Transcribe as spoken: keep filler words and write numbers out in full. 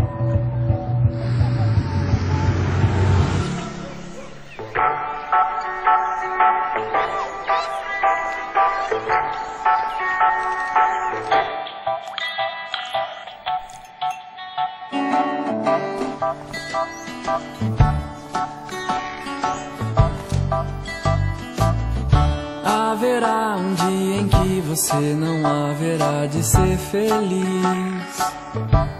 Haverá um dia em que você não haverá de ser feliz.